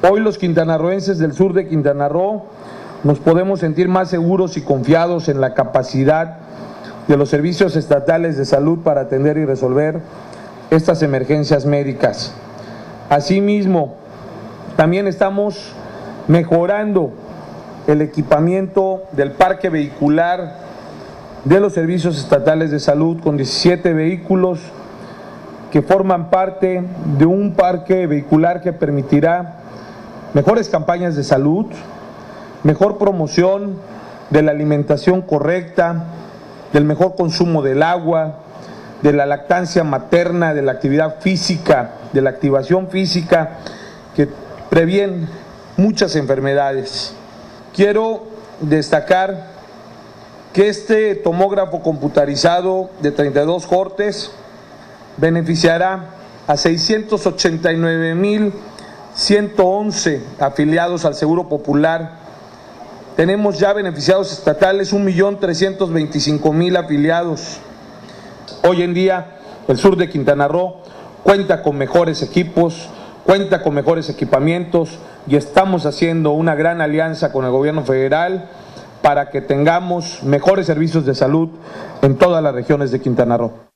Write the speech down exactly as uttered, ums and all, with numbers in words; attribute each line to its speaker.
Speaker 1: Hoy los quintanarroenses del sur de Quintana Roo nos podemos sentir más seguros y confiados en la capacidad de los servicios estatales de salud para atender y resolver estas emergencias médicas. Asimismo, también estamos mejorando el equipamiento del parque vehicular de los servicios estatales de salud con diecisiete vehículos que forman parte de un parque vehicular que permitirá mejores campañas de salud, mejor promoción de la alimentación correcta, del mejor consumo del agua, de la lactancia materna, de la actividad física, de la activación física que previene muchas enfermedades. Quiero destacar que este tomógrafo computarizado de treinta y dos cortes beneficiará a seiscientos ochenta y nueve mil ciento once afiliados al Seguro Popular. Tenemos ya beneficiados estatales un millón trescientos veinticinco mil afiliados. Hoy en día el sur de Quintana Roo cuenta con mejores equipos, cuenta con mejores equipamientos y estamos haciendo una gran alianza con el gobierno federal para que tengamos mejores servicios de salud en todas las regiones de Quintana Roo.